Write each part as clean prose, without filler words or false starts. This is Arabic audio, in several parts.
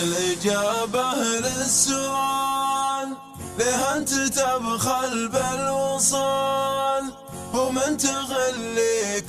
الإجابة للسؤال، ليه أنت تبخل بالوصال؟ هو من تغليك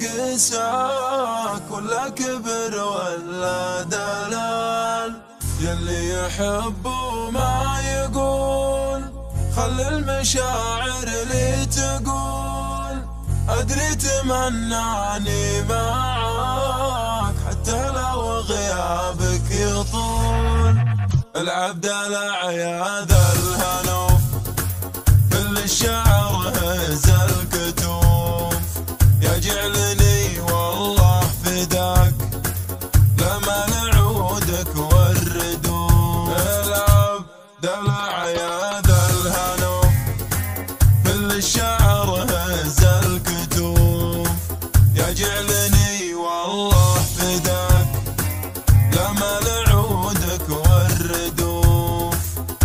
وقساك ولا كبر ولا دلال؟ يلي يحب وما يقول، خلي المشاعر لي تقول. أدري تمنعني معاك حتى لو غيابك يطول. العبد الأعياد الهنوف كل الشعر هز الكتوف، يجعلني والله فداك لما نعودك والردوف. العبد الأعياد الهنوف كل الشعر هز الكتوف، يجعلني والله فداك لما نعودك والردوف.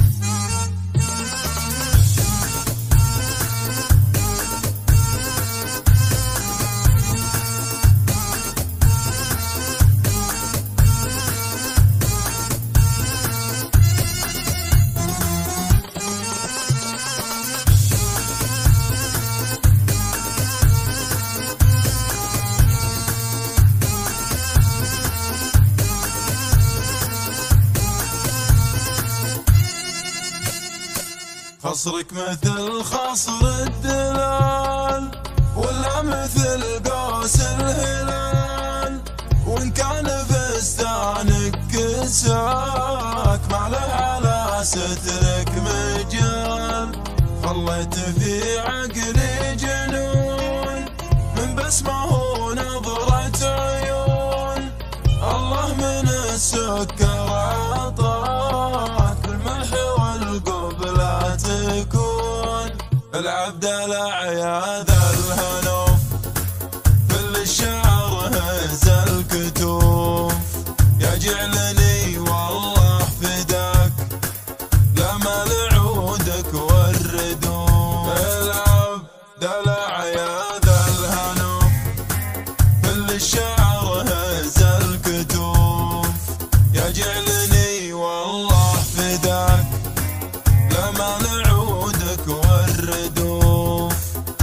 خصرك مثل خصر الدلال ولا مثل قوس الهلال، وإن كان فستانك كساك ما له على سترك مجال. خليت في عقلي جنون من بسمه ونظرة عيون، الله من السكر عطاك بالملح والقبلة تكون. العبد الأعياد الهنوف كل الشعر هز الكتوف، يجعلني والله فداك لما نعودك والردوف. العبد الأعياد الهنوف كل الشعر هز الكتوف، يجعلني والله فداك لما نعودك والردوف.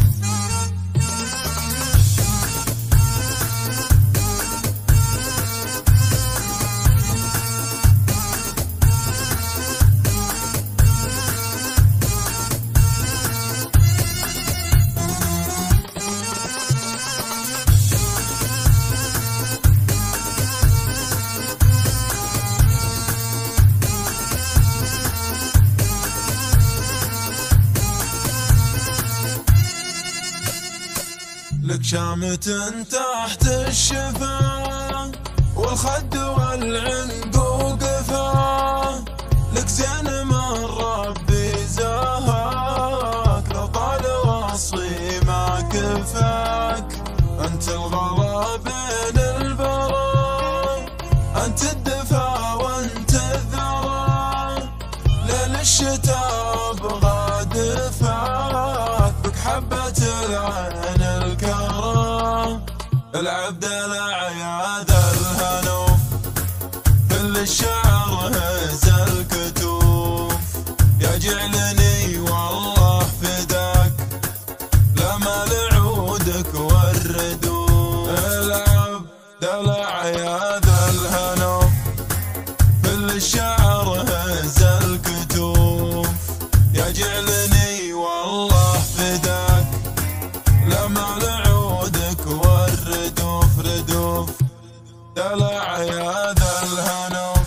لك شامة تحت الشفاه والخد والعنق وقفاه، لك زين من ربي زهاك لو طال وصفي ما كفاك. أنت الغلا بين البراء، أنت الدفا وأنت الذرى، ليل الشتاء أبغى دفاك بك حبة العين الكرام. العبد الأعياد الهنوف كل الشعر هز الكتوف، يجعلني والله فداك لما نعودك والردوف. العبد الأعياد الهنوف كل الشعر هز الكتوف، يجعلني والله فداك لما نعودك والردوف. ردوف الأعياد الهنوف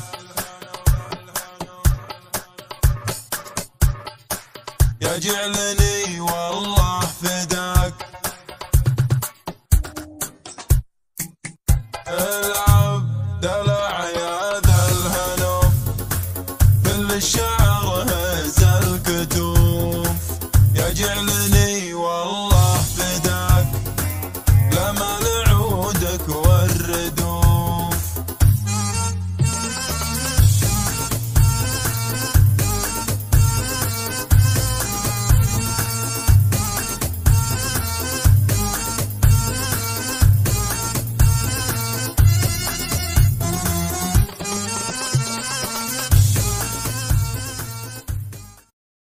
يجعلني والله فداك. العبد الأعياد الهنوف كل الشعب